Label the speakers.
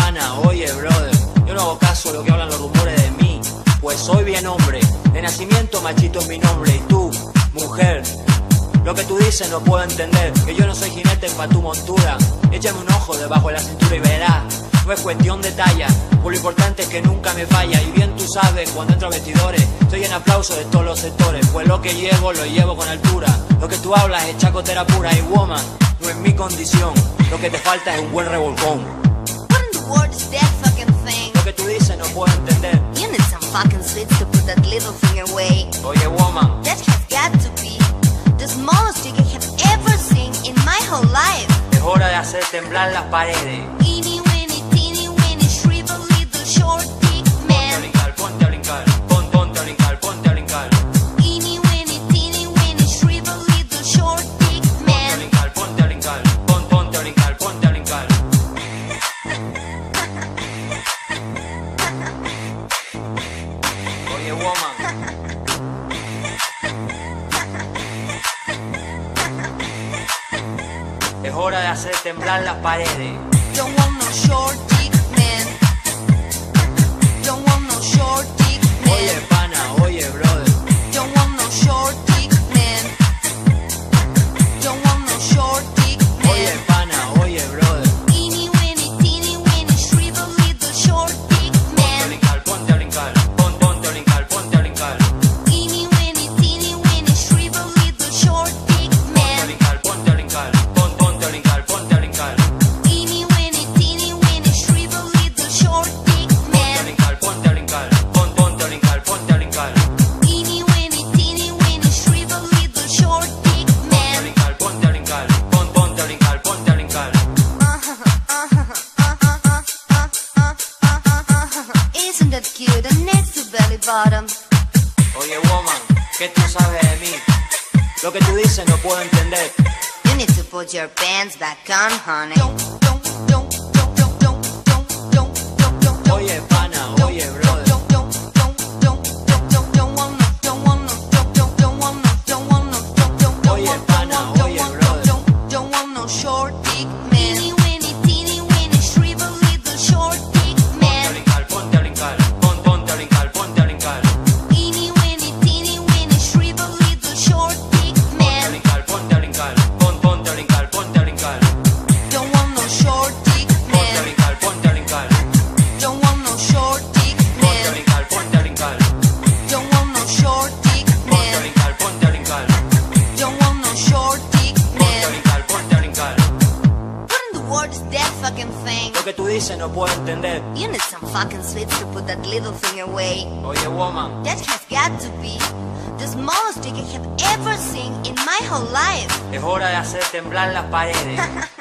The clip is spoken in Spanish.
Speaker 1: pana, oye brother, yo no hago caso a lo que hablan los rumores de mí, pues soy bien hombre, de nacimiento machito es mi nombre. Y tú, mujer, lo que tú dices no puedo entender, que yo no soy jinete pa' tu montura. Échame un ojo debajo de la cintura y verás, no es cuestión de talla, por lo importante es que nunca me falla. Y bien tú sabes, cuando entro a vestidores, estoy en aplauso de todos los sectores, pues lo que llevo, lo llevo con altura. Lo que tú hablas es chacotera pura y woman, no es mi condición, lo que te falta es un buen revolcón.
Speaker 2: What in the world is that fucking thing?
Speaker 1: Lo que tú dices no puedo entender.
Speaker 2: You need some fucking sweets to put that little finger away.
Speaker 1: Oye woman,
Speaker 2: That has got to be the smallest dick I have ever seen in my whole life.
Speaker 1: es hora de hacer temblar las paredes.
Speaker 2: Eeny, weeny, teeny, weeny, shrivel little short dick man.
Speaker 1: Ponte a brincar, ponte a brincar, ponte a brincar.
Speaker 2: Eeny, weeny, teeny, weeny, shrivel little short dick man.
Speaker 1: Ponte a brincar, ponte a brincar, ponte a brincar. Oye woman, es hora de hacer temblar las paredes.
Speaker 2: Don't want no short dick man. Don't want no short dick
Speaker 1: Oye
Speaker 2: man.
Speaker 1: pana, oye brother,
Speaker 2: Don't want no short dick man. Don't want no short dick
Speaker 1: oye
Speaker 2: man.
Speaker 1: pana, oye brother.
Speaker 2: Eeny, weeny, teeny, weeny, shrivel little short dick man.
Speaker 1: Ponte a brincar, ponte a brincar, ponte a brincar.
Speaker 2: Eeny, weeny, teeny, weeny, shrivel little short dick man.
Speaker 1: Ponte a brincar, ponte a brincar, ponte a brincar.
Speaker 2: Eeny, weeny, teeny, weeny, shrivel little short dick man.
Speaker 1: Ponte a brincar, ponte a brincar, ponte a brincar.
Speaker 2: Eeny, weeny, teeny, weeny, shrivel little short dick man.
Speaker 1: Ponte a brincar, ponte a brincar, ponte a brincar.
Speaker 2: Isn't that cute? And next to belly bottom.
Speaker 1: Oye woman, ¿qué tú sabes de mí? Lo que tú dices no puedo entender.
Speaker 2: You need to put your pants back on, honey.
Speaker 1: Oye pana, oye brother, oye pana, oye brother.
Speaker 2: Don't want no short dick man. Teeny, weeny, teeny, weeny, shrivel little short dick man.
Speaker 1: Ponte a brincar, ponte a brincar, ponte a brincar.
Speaker 2: Teeny, weeny, teeny, weeny, shrivel little short dick man.
Speaker 1: Ponte a brincar, ponte a brincar, ponte a brincar.
Speaker 2: Don't want no short dick
Speaker 1: Ponte a
Speaker 2: man.
Speaker 1: brincar, ponte a brincar.
Speaker 2: Don't want no short dick
Speaker 1: Ponte a
Speaker 2: man.
Speaker 1: brincar, ponte a brincar.
Speaker 2: Don't want no short dick
Speaker 1: Ponte a
Speaker 2: man.
Speaker 1: brincar, ponte a brincar.
Speaker 2: Don't want no short dick
Speaker 1: Ponte a
Speaker 2: man.
Speaker 1: brincar, ponte a brincar.
Speaker 2: What in the world is that fucking thing?
Speaker 1: Lo que tú dices no puedo entender.
Speaker 2: You need some fucking sweets to put that little finger away.
Speaker 1: Oye woman,
Speaker 2: That has got to be the smallest dick I have ever seen in my whole life.
Speaker 1: es hora de hacer temblar las paredes.